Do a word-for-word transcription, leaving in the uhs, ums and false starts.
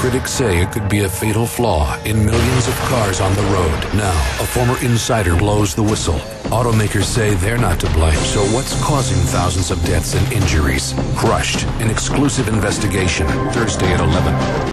critics say it could be a fatal flaw in millions of cars on the road. Now, a former insider blows the whistle. Automakers say they're not to blame. So what's causing thousands of deaths and injuries? Crushed. An exclusive investigation. Thursday at eleven.